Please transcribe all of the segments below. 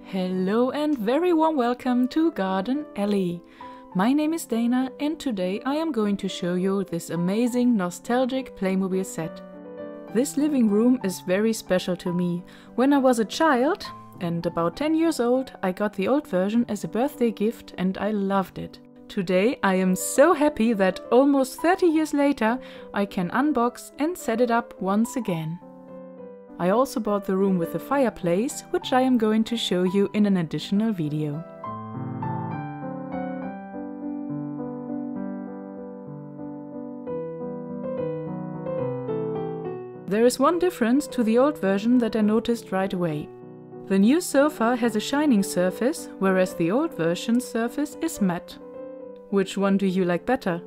Hello and very warm welcome to Garden Alley. My name is Dana and today I am going to show you this amazing nostalgic Playmobil set. This living room is very special to me. When I was a child and about 10 years old, I got the old version as a birthday gift and I loved it. Today I am so happy that almost 30 years later I can unbox and set it up once again. I also bought the room with the fireplace, which I am going to show you in an additional video. There is one difference to the old version that I noticed right away. The new sofa has a shining surface, whereas the old version's surface is matte. Which one do you like better?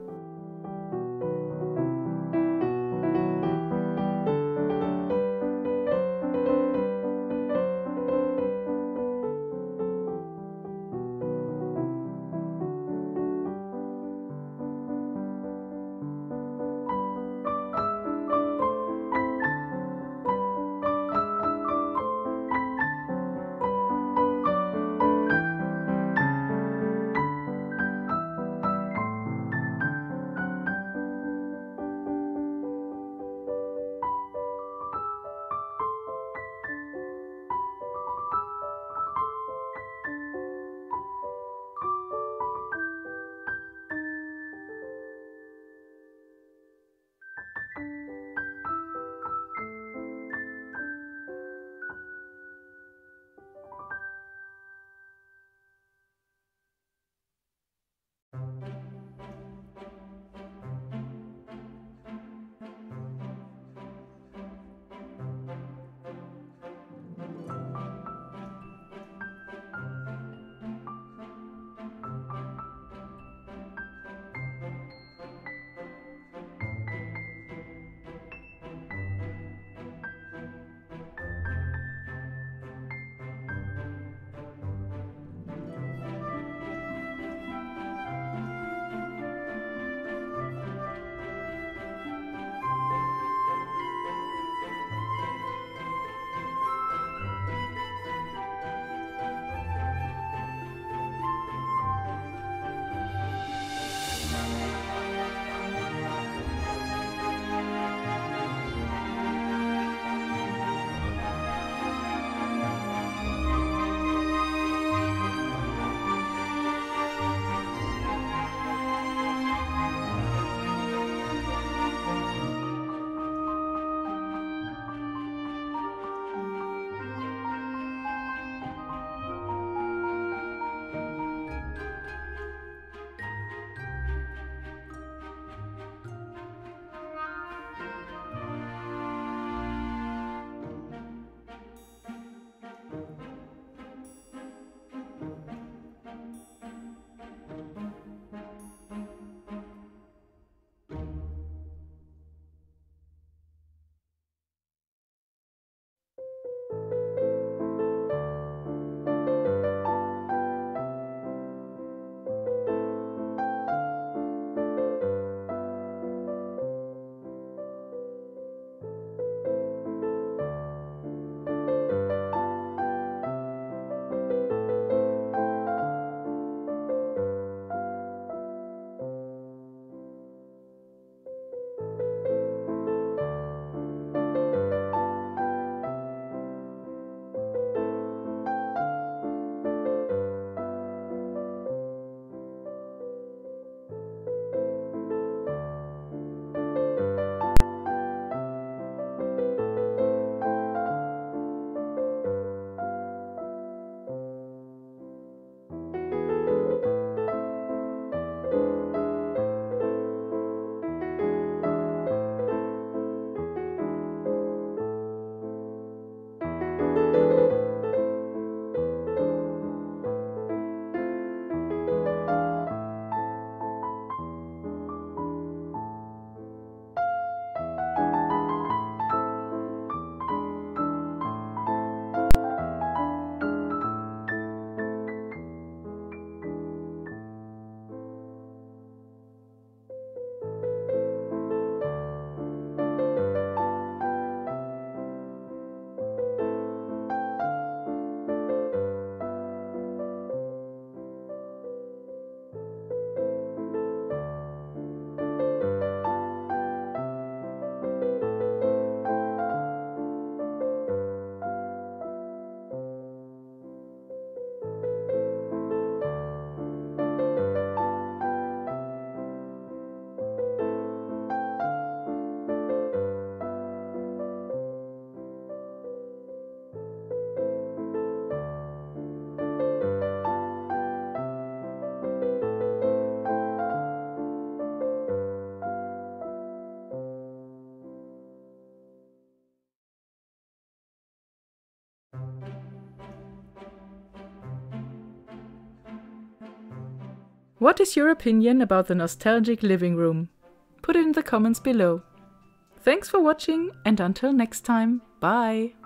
What is your opinion about the nostalgic living room? Put it in the comments below. Thanks for watching, and until next time, bye!